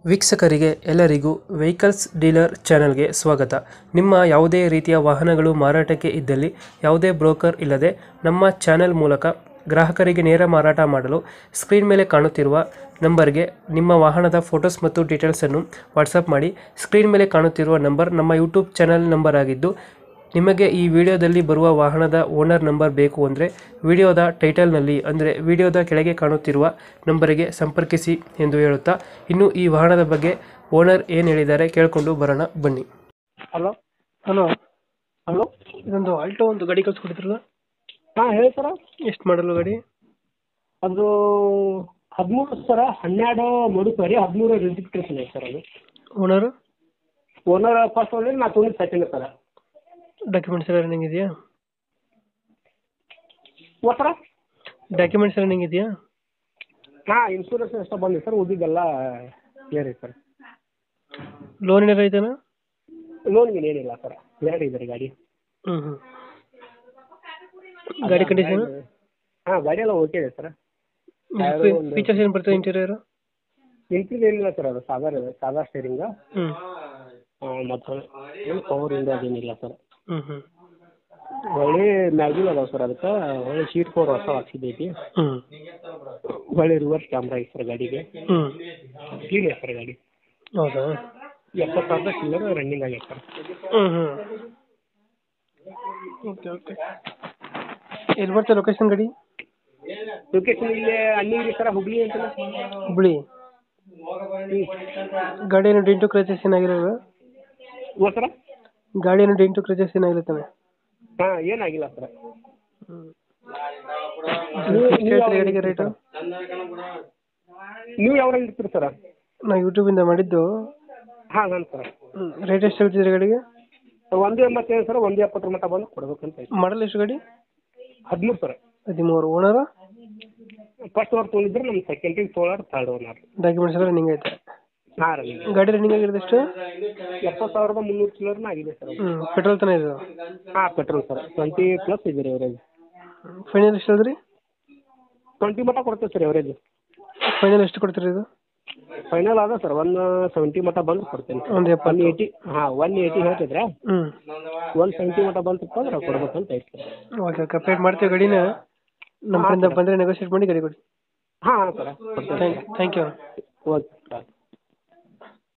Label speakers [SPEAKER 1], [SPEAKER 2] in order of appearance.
[SPEAKER 1] ವೀಕ್ಷಕರಿಗೆ ಎಲ್ಲರಿಗೂ vehicles dealer ಚಾನೆಲ್ಗೆ ಸ್ವಾಗತ. ನಿಮ್ಮ ಯಾವುದೇ ರೀತಿಯ ವಾಹನಗಳು ಮಾರಾಟಕ್ಕೆ ಇದ್ದಲ್ಲಿ ಯಾವುದೇ ಬ್ರೋಕರ್ ಇಲ್ಲದೆ ನಮ್ಮ ಚಾನೆಲ್ ಮೂಲಕ ಗ್ರಾಹಕರಿಗೆ ನೇರ ಮಾರಾಟ ಮಾಡಲು ಸ್ಕ್ರೀನ್ ಮೇಲೆ ಕಾಣುತ್ತಿರುವ ನಂಬರ್ಗೆ ನಿಮ್ಮ ವಾಹನದ ಫೋಟೋಸ್ ಮತ್ತು ಡೀಟೇಲ್ಸನ್ನು ವಾಟ್ಸಪ್ ಮಾಡಿ. ಸ್ಕ್ರೀನ್ ಮೇಲೆ ಕಾಣುತ್ತಿರುವ ನಂಬರ್ ನಮ್ಮ ಯೂಟ್ಯೂಬ್ ಚಾನೆಲ್ ನಂಬರ್ ಆಗಿದ್ದು, ನಿಮಗೆ ಈ ವಿಡಿಯೋದಲ್ಲಿ ಬರುವ ವಾಹನದ ಓನರ್ ನಂಬರ್ ಬೇಕು ಅಂದರೆ ವಿಡಿಯೋದ ಟೈಟಲ್ನಲ್ಲಿ ಅಂದರೆ ವಿಡಿಯೋದ ಕೆಳಗೆ ಕಾಣುತ್ತಿರುವ ನಂಬರಿಗೆ ಸಂಪರ್ಕಿಸಿ ಎಂದು ಹೇಳುತ್ತಾ, ಇನ್ನು ಈ ವಾಹನದ ಬಗ್ಗೆ ಓನರ್ ಏನು ಹೇಳಿದ್ದಾರೆ ಕೇಳಿಕೊಂಡು ಬರೋಣ ಬನ್ನಿ.
[SPEAKER 2] Hello
[SPEAKER 1] hello,
[SPEAKER 2] hello.
[SPEAKER 1] ಇದೊಂದು ಆಲ್ಟೋ ಒಂದು ಗಾಡಿ ಕಳ್ಸ್ಕೊಟ್ಟಿದ್ರಲ್ಲ,
[SPEAKER 2] ಹಾಂ ಹೇಳಿ ಸರ.
[SPEAKER 1] ಎಷ್ಟು ಮಾಡಲು ಗಾಡಿ?
[SPEAKER 2] ಅದು 13 ಸರ, 12 model ರೀ, 13 ರಿಜಿಸ್ಟ್ರೇಷನ್ ಐತೆ ಸರ್. ಅದು
[SPEAKER 1] ಓನರು
[SPEAKER 2] ಓನರ್ ಫಸ್ಟ್ ಓನರ್, ನಾ ತೊಗೊಂಡು ಸೆಕೆಂಡ್ ಸರ.
[SPEAKER 1] ಡಾಕ್ಯುಮೆಂಟ್ಸ್ ಎಲ್ಲ ರನ್ನಿಂಗ್ ಇದೆಯಾ?
[SPEAKER 2] ಓ ಸರ,
[SPEAKER 1] ಡಾಕ್ಯುಮೆಂಟ್ಸ್ ರನ್ನಿಂಗ್ ಇದೆಯಾ?
[SPEAKER 2] ಹಾಂ ಇನ್ಶೂರೆನ್ಸ್ ಎಷ್ಟು ಬಂದಿದೆ ಸರ್, ಉಳಿದಿದ್ದೆಲ್ಲ ಕ್ಲಿಯರ್ ಐತೆ ಸರ್.
[SPEAKER 1] ಲೋನ್ ಏನಾರ ಐತೆನಾ?
[SPEAKER 2] ಲೋನ್ಗೆ ಏನಿಲ್ಲ ಸರ್, ಕ್ಲಿಯರ್ ಇದೆ ರೀ ಗಾಡಿ.
[SPEAKER 1] ಹ್ಞೂ ಗಾಡಿ ಕಂಡೀಷನ್?
[SPEAKER 2] ಹಾಂ ಗಾಡಿ ಎಲ್ಲ ಓಕೆ ಇದೆ ಸರ್.
[SPEAKER 1] ಫೀಚರ್ಸ್ ಏನು ಬರ್ತದೆ ಇಂಟೀರಿಯರ್?
[SPEAKER 2] ಇಂಟೀರಿಯರ್ ಏನಿಲ್ಲ ಸರ್, ಅದು ಸಾದಾ ಸ್ಟೇರಿಂಗ.
[SPEAKER 1] ಹ್ಞೂ
[SPEAKER 2] ಮತ್ತು ಏನು ಪವರ್ ಇಂದ ಅದೇನಿಲ್ಲ ಸರ್.
[SPEAKER 1] ಹ್ಞೂ
[SPEAKER 2] ಒಳ್ಳೆ ಮ್ಯಾಗ್ಯೂಲ್ ಅದಾವೆ ಸರ್, ಅದಕ್ಕೆ ಒಳ್ಳೆ ಶೀಟ್ ಕವರ್ ಹೊಸ ಹಾಕ್ಸಿದ್ದೈತಿ.
[SPEAKER 1] ಹ್ಞೂ
[SPEAKER 2] ಒಳ್ಳೆ ರಿವರ್ಸ್ ಕ್ಯಾಮ್ರಾ ಐತೆ ಸರ್ ಗಾಡಿಗೆ.
[SPEAKER 1] ಹ್ಞೂ
[SPEAKER 2] ಕ್ಲೀನ್ ಐತೆ ಸರ್ ಗಾಡಿ.
[SPEAKER 1] ಹೌದಾ?
[SPEAKER 2] 70,000 ಚಿಲ್ಲರೆ ರನ್ನಿಂಗ್ ಆಗೈತೆ ಸರ್.
[SPEAKER 1] ಹ್ಞೂ ಓಕೆ ಓಕೆ. ಎಲ್ಲಿ ಬರ್ತದೆ ಲೊಕೇಶನ್ ಗಾಡಿ?
[SPEAKER 2] ಲೊಕೇಶನ್ ಇಲ್ಲೇ ಅನ್ನಿಗಿರಿ ಸರ, ಹುಬ್ಳಿ ಅಂತಲ್ಲ.
[SPEAKER 1] ಹುಬ್ಳಿ. ಗಾಡಿ ಏನು ಡೆಂಟು ಕ್ರಚಸ್ ಏನಾಗಿರೋದು?
[SPEAKER 2] ಓ ಸರ,
[SPEAKER 1] ಗಾಡಿ ಏನು ಡೆಂಟು ಕ್ರಚಸ್ ಏನಾಗಿರುತ್ತವೆ?
[SPEAKER 2] ಹಾಂ ಏನಾಗಿಲ್ಲ ಸರ್.
[SPEAKER 1] ಗಾಡಿಗೆ ರೇಟು?
[SPEAKER 2] ನೀವು ಯಾವಾಗ ಇರ್ತೀರಿ ಸರ?
[SPEAKER 1] ನಾವು ಯೂಟ್ಯೂಬಿಂದ ಮಾಡಿದ್ದು.
[SPEAKER 2] ಹಾಂ ನಾನು ಸರ್.
[SPEAKER 1] ರೇಟ್ ಎಷ್ಟು ಹೇಳ್ತಿದ್ರಿ ಗಾಡಿಗೆ?
[SPEAKER 2] 185 ಸರ್, 170 ಮಟ್ಟ ಬಂದು ಕೊಡ್ಬೇಕಂತ ಐತೆ.
[SPEAKER 1] ಮಾಡಲ್ ಎಷ್ಟು ಗಾಡಿ?
[SPEAKER 2] 13 ಸರ್.
[SPEAKER 1] 13. ಓನರ?
[SPEAKER 2] ಫಸ್ಟ್ ಓನರ್ ತೊಗೊಂಡಿದ್ರೆ ನಮ್ಮ ಸೆಕೆಂಡಿಗೆ ತೊಗೊಳೋರು ಥರ್ಡ್ ಓನರ್.
[SPEAKER 1] ಡಾಕ್ಯುಮೆಂಟ್ಸ್ ಎಲ್ಲ ರನ್ನಿಂಗ್ ಐತೆ?
[SPEAKER 2] ಹಾಂ ರನ್ನಿಂಗ್.
[SPEAKER 1] ಗಾಡಿ ರನ್ನಿಂಗ್ ಆಗಿರೋದು ಎಷ್ಟು?
[SPEAKER 2] 70,300 ಚಿಲ್ಲರ್ನ ಆಗಿದೆ ಸರ್.
[SPEAKER 1] ಪೆಟ್ರೋಲ್ ತಾನೇ ಇದು?
[SPEAKER 2] ಹಾಂ ಪೆಟ್ರೋಲ್ ಸರ್, 20+ ಇದೆ ರೀ ಎವರೇಜ್.
[SPEAKER 1] ಫೈನಲ್ ಎಷ್ಟು ಹೇಳಿದ್ರಿ?
[SPEAKER 2] 20 ಮಟ್ಟ ಕೊಡ್ತೇವೆ ಸರ್ ಎವರೇಜ್.
[SPEAKER 1] ಫೈನಲ್ ಎಷ್ಟು ಕೊಡ್ತೀರಿ ಇದು?
[SPEAKER 2] ಫೈನಲ್ ಅದ ಸರ್ 170 ಮಟ್ಟ ಬಂದು ಕೊಡ್ತೇನೆ.
[SPEAKER 1] 170.
[SPEAKER 2] ಹಾಂ 180 ಹೇಳ್ತಿದ್ರೆ
[SPEAKER 1] ಹ್ಞೂ
[SPEAKER 2] 170 ಮಟ್ಟ ಬಂತಪ್ಪ ಅಂದ್ರೆ ಕೊಡ್ಬೇಕಂತ ಐತೆ ಸರ್.
[SPEAKER 1] Okay okay. ಪೇಟ್ ಮಾಡ್ತೀವಿ ಗಾಡಿನ. ನಮ್ಮ ಕಡೆಯಿಂದ ಬಂದರೆ ನೆಗೋಷಿಯೇಟ್ ಮಾಡಿ ಗಾಡಿ ಕೊಡಿ.
[SPEAKER 2] ಹಾಂ ಹಾಂ ಸರ್ ಕೊಡ್ತೇನೆ.
[SPEAKER 1] Thank you.
[SPEAKER 2] Okay sir.